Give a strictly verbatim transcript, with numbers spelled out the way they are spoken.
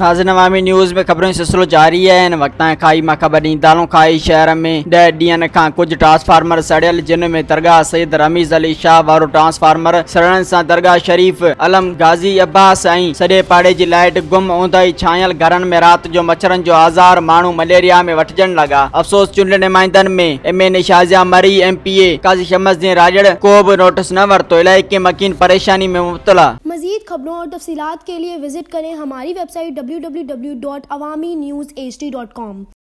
नाज़रीन अवामी न्यूज़ में खबरों सिलसिलो जारी है। इन वक्त खाई मां ख़बर ॾींदालूं खाई शहर में ॾह ॾींहंनि खां कुछ ट्रांसफार्मर सड़ियल, जिन में दरगाह सैयद रमीज़ अली शाह वारो ट्रांसफार्मर सड़न सां दरगाह शरीफ अलम गाज़ी अब्बास ऐं सॼे पाड़े जी लाइट गुम ओंदहि छायल घरनि में रात जो मच्छरनि जो आज़ार, माण्हू मलेरिया में वठजण लगा। अफ़सोस चूंडियल नुमाइंदनि में M N A Shazia Marri, M P A Qazi Shamsuddin Rajar को भी नोटिस न वरतो। इलाके मकीन परेशानी में मुब्तला। मज़ीद खबरों और तफसीलात के लिए विजिट करें हमारी website W W W dot Awami news H D dot com.